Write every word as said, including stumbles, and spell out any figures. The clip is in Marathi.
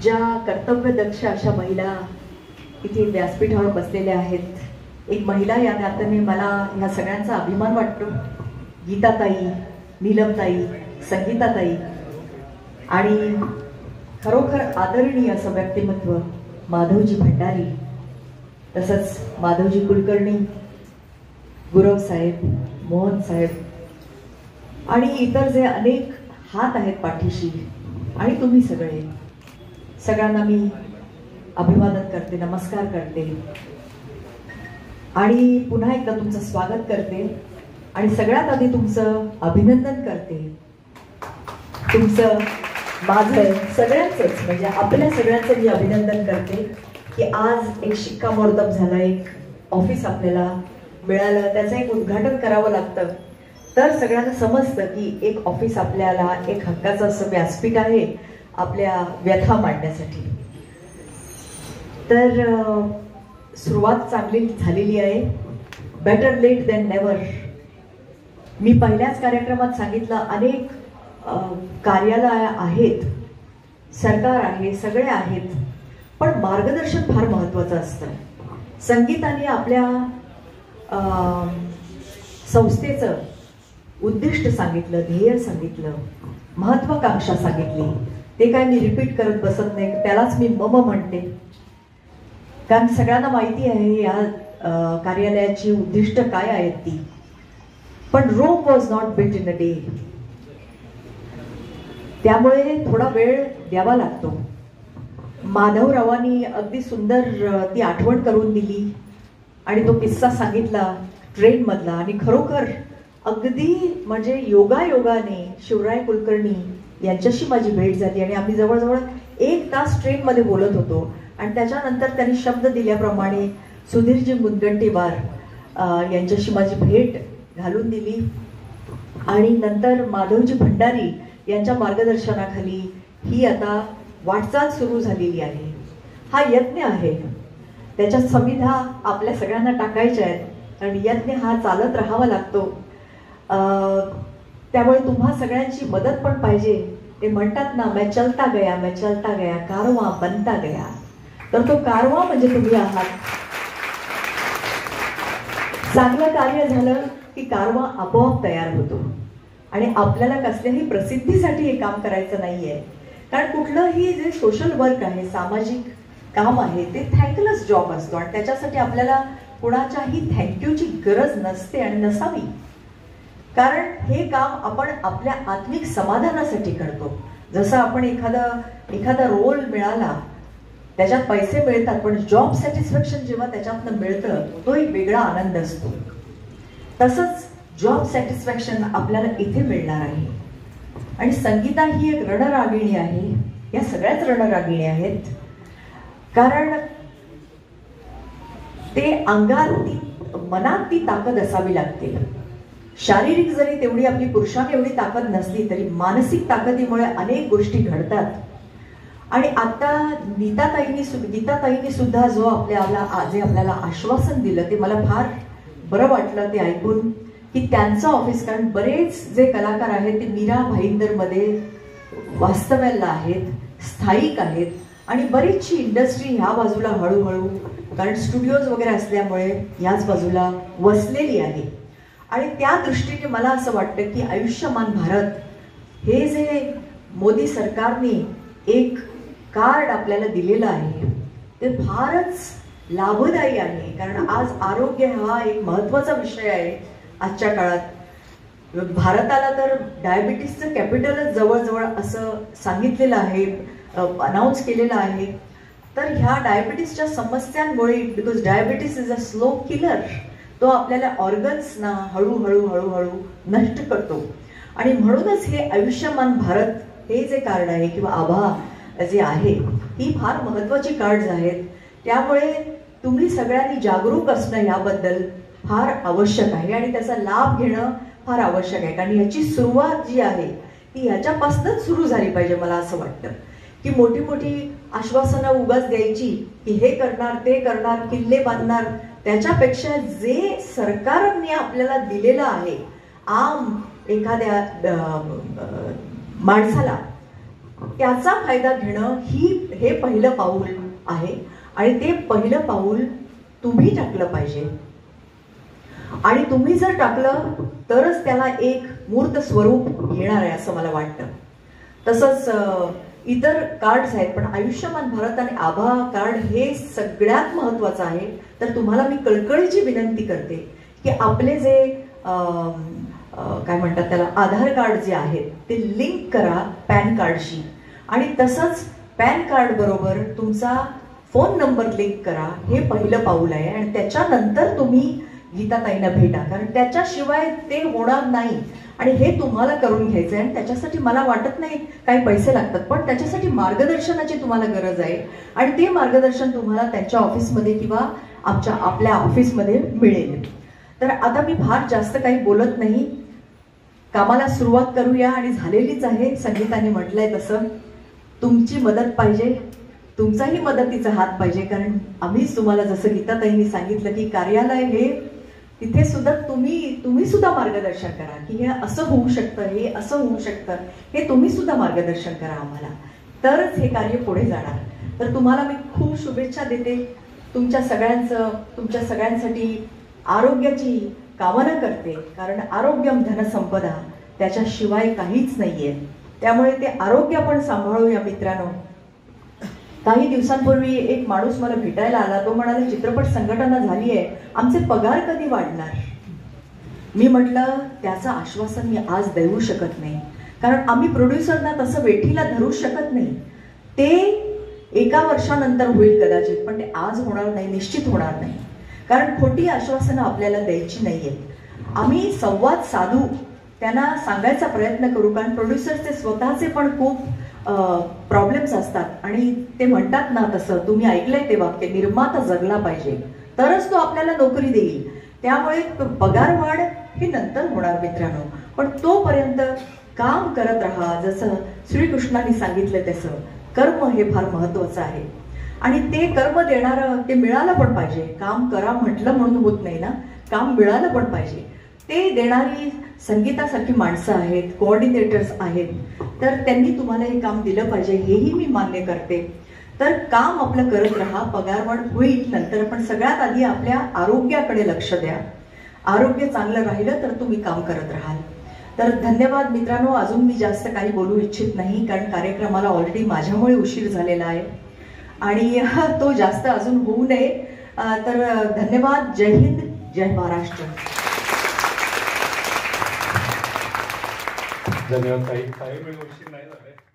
ज्या कर्तव्यदक्ष अशा महिला इथे व्यासपीठावर बसलेल्या आहेत, एक महिला या नात्याने मला ह्या सगळ्यांचा अभिमान वाटतो. गीताताई, नीलमताई, संगीताताई आणि खरोखर आदरणीय असं व्यक्तिमत्व माधवजी भंडारी, तसंच माधवजी कुलकर्णी, गुरव साहेब, मोहन साहेब आणि इतर जे अनेक हात आहेत पाठीशी, आणि तुम्ही सगळे, सगळ्यांना मी अभिवादन करते, नमस्कार करते आणि पुन्हा एकदा तुमचं स्वागत करते आणि सगळ्यात आधी तुमचं अभिनंदन करते. तुमचं, माझं, सगळ्यांचंच, म्हणजे आपल्या सगळ्यांचं मी अभिनंदन करते की आज एक शिक्कामोर्तब झालं, एक ऑफिस आपल्याला मिळालं, त्याचं एक उद्घाटन करावं लागतं तर सगळ्यांना समजतं की एक ऑफिस आपल्याला एक हक्काचं असं व्यासपीठ आहे आपल्या व्यथा मांडण्यासाठी. तर सुरुवात चांगली झालेली आहे. Better late than never. मी पहिल्याच कार्यक्रमात सांगितलं, अनेक कार्यालय आहेत, सरकार आहे, सगळे आहेत, पण मार्गदर्शन फार महत्त्वाचं असतं. संगीताने आपल्या संस्थेचं उद्दिष्ट सांगितलं, ध्येय सांगितलं, महत्वाकांक्षा सांगितली. ते काय मी रिपीट करत बसत नाही, त्यालाच मी मम म्हणते, कारण सगळ्यांना माहिती आहे या कार्यालयाची उद्दिष्ट काय आहेत ती. पण Rome was not built in a day, त्यामुळे थोडा वेळ द्यावा लागतो. माधवरावांनी अगदी सुंदर ती आठवण करून दिली आणि तो किस्सा सांगितला ट्रेन मधला, आणि खरोखर अगदी म्हणजे योगायोगाने शिवराय कुलकर्णी यांच्याशी माझी भेट झाली आणि आम्ही जवळजवळ एक तास ट्रेनमध्ये बोलत होतो. आणि त्याच्यानंतर त्यांनी शब्द दिल्याप्रमाणे सुधीरजी मुनगंटीवार यांच्याशी माझी भेट घालून दिली आणि नंतर माधवजी भंडारी यांच्या मार्गदर्शनाखाली ही आता वाटचाल सुरू झालेली आहे. हा यज्ञ आहे, त्याच्या संविधा आपल्या सगळ्यांना टाकायच्या आहेत आणि यज्ञ हा चालत राहावा लागतो. त्यामुळे तुम्हा सगळ्यांची मदत पण पाहिजे. ते म्हणतात ना, मैं चलता गया मैं चलता गया कारवा बनता गया. तर तो कारवा म्हणजे तुम्ही आहात. चांगलं कार्य झालं की कारवा आपोआप तयार होतो आणि आपल्याला कसल्याही प्रसिद्धीसाठी हे काम करायचं नाहीये. कारण कुठलंही जे सोशल वर्क आहे, सामाजिक काम आहे, ते थँकलेस जॉब असतो आणि त्याच्यासाठी आपल्याला कुणाच्याही थँक्यूची गरज नसते आणि नसावी. कारण हे काम आपण आपल्या आत्मिक समाधानासाठी करतो. जसं आपण एखादा एखादा रोल मिळाला, त्याच्यात पैसे मिळतात, पण जॉब सॅटिस्फॅक्शन जेव्हा त्याच्यातनं मिळतं तो एक वेगळा आनंद असतो. तसंच जॉब सॅटिस्फॅक्शन आपल्याला इथे मिळणार आहे. आणि संगीता ही एक रणरागिणी आहे, या सगळ्याच रणरागिणी आहेत, कारण ते अंगात ती, मनात ती ताकद असावी लागते. शारीरिक जरी तेवढी आपली पुरुषाने एवढी ताकद नसली तरी मानसिक ताकदीमुळे अनेक गोष्टी घडतात. आणि आता नीताताईंनी गीताताईंनी सुद्धा जो आपल्याला जे आपल्याला आश्वासन दिलं ते मला फार बरं वाटलं ते ऐकून, की त्यांचं ऑफिस, कारण बरेच जे कलाकार आहेत ते मीरा भाईंदरमध्ये वास्तव्याला आहेत, स्थायिक आहेत आणि बरीचशी इंडस्ट्री ह्या बाजूला हळूहळू, कारण स्टुडिओज वगैरे असल्यामुळे याच बाजूला वसलेली आहे. आणि त्या दृष्टीने मला असं वाटतं की आयुष्यमान भारत हे जे मोदी सरकारने एक कार्ड आपल्याला दिलेलं आहे ते फारच लाभदायी आहे. कारण आज आरोग्य हा एक महत्त्वाचा विषय आहे आजच्या काळात. भारताला तर डायबिटीसचं कॅपिटलच जवळजवळ असं सांगितलेलं आहे, अनाऊन्स केलेलं आहे. तर ह्या डायबिटीसच्या समस्यांमुळे, because diabetes is a slow killer, तो आपल्याला ऑर्गन्सना हळूहळू हळूहळू नष्ट करतो. आणि म्हणूनच हे आयुष्यमान भारत हे जे कार्ड आहे किंवा आभा जे आहे, ही फार महत्त्वाची कार्ड्स आहेत. त्यामुळे तुम्ही सगळ्यांनी जागरूक असणं याबद्दल फार आवश्यक आहे आणि त्याचा लाभ घेणं फार आवश्यक आहे. कारण याची सुरुवात जी आहे ती ह्याच्यापासूनच सुरू झाली पाहिजे. मला असं वाटतं की मोठी मोठी आश्वासनं उगाच द्यायची की हे करणार ते करणार, किल्ले बांधणार, त्याच्यापेक्षा जे सरकारने आपल्याला दिलेलं आहे आम एखाद्या माणसाला त्याचा फायदा घेणं ही हे पहिलं पाऊल आहे आणि ते पहिलं पाऊल तुम्ही टाकलं पाहिजे. आणि तुम्ही जर टाकलं तरच त्याला एक मूर्त स्वरूप येणार आहे असं मला वाटतं. तसंच इतर कार्ड्स आहेत, पण आयुष्यमान भारत आणि आभा कार्ड हे सगळ्यात महत्वाचं आहे. तर तुम्हाला मी कळकळीची विनंती करते की आपले जे काय म्हणतात त्याला आधार कार्ड जे आहेत ते लिंक करा पॅन कार्डशी, आणि तसंच पॅन कार्ड बरोबर तुमचा फोन नंबर लिंक करा. हे पहिलं पाऊल आहे आणि त्याच्यानंतर तुम्ही गीताताईंना भेटा, कारण त्याच्याशिवाय ते होणार नाही. आणि हे तुम्हाला करून घ्यायचं आहे आणि त्याच्यासाठी मला वाटत नाही काही पैसे लागतात, पण त्याच्यासाठी मार्गदर्शनाची तुम्हाला गरज आहे आणि ते मार्गदर्शन तुम्हाला त्यांच्या ऑफिसमध्ये किंवा आमच्या आपल्या ऑफिसमध्ये मिळेल. तर आता मी फार जास्त काही बोलत नाही, कामाला सुरुवात करूया. आणि झालेलीच आहे, संगीताने म्हटलंय तसं. तुमची मदत पाहिजे, तुमचाही मदतीचा हात पाहिजे, कारण आम्हीच तुम्हाला जसं गीताताईंनी सांगितलं की कार्यालय हे तिथे सुद्धा तुम्ही तुम्ही सुद्धा मार्गदर्शन करा की हे असं होऊ शकतं, हे असं होऊ शकतं, हे तुम्ही सुद्धा मार्गदर्शन करा आम्हाला, तरच हे कार्य पुढे जाणार. तर तुम्हाला मी खूप शुभेच्छा देते. तुमच्या सगळ्यांचं तुमच्या सगळ्यांसाठी आरोग्याची कामना करते, कारण आरोग्यम धनसंपदा, त्याच्याशिवाय काहीच नाहीये. त्यामुळे ते आरोग्य आपण सांभाळूया मित्रांनो. काही दिवसांपूर्वी एक माणूस मला भेटायला आला. तो म्हणाला चित्रपट संघटना झाली आहे, आमचे पगार कधी वाढणार. मी म्हटलं त्याचं आश्वासन मी आज देऊ शकत नाही, कारण आम्ही प्रोड्युसरना तसं वेठीला धरू शकत नाही. ते एका वर्षानंतर होईल कदाचित, पण ते आज होणार नाही, निश्चित होणार नाही, कारण खोटी आश्वासनं आपल्याला द्यायची नाहीयेत. आम्ही संवाद साधू, त्यांना सांगायचा प्रयत्न करू, कारण प्रोड्युसरचे स्वतःचे पण खूप प्रॉब्लेम्स असतात. आणि ते म्हणतात ना तसं, तुम्ही ऐकलंय ते वाक्य, निर्माता जगला पाहिजे तरच तो आपल्याला नोकरी देईल. त्यामुळे पगार वाढ हे नंतर होणार मित्रांनो, पण तोपर्यंत काम करत राहा. जसं श्रीकृष्णाने सांगितलं तसं कर्म हे फार महत्वाचं आहे आणि ते कर्म देणारं ते मिळालं पण पाहिजे. काम करा म्हटलं म्हणून होत नाही ना, काम मिळालं पण पाहिजे. ते देणारी संगीतासारखी माणसं आहेत, कोऑर्डिनेटर्स आहेत, तर त्यांनी तुम्हाला हे काम दिलं पाहिजे, हेही मी मान्य करते. तर काम आपलं करत राहा, पगारवाढ होईल नंतर, पण सगळ्यात आधी आपल्या आरोग्याकडे लक्ष द्या. आरोग्य चांगलं राहिलं तर तुम्ही काम करत राहाल. तर धन्यवाद मित्रांनो. अजून मी जास्त काही बोलू इच्छित नाही, कारण कार्यक्रमाला ऑलरेडी माझ्यामुळे उशीर झालेला आहे आणि तो जास्त अजून होऊ नये. तर धन्यवाद. जय हिंद, जय महाराष्ट्र. धन्यवाद. काही काही वेळ उशीर नाही झाले.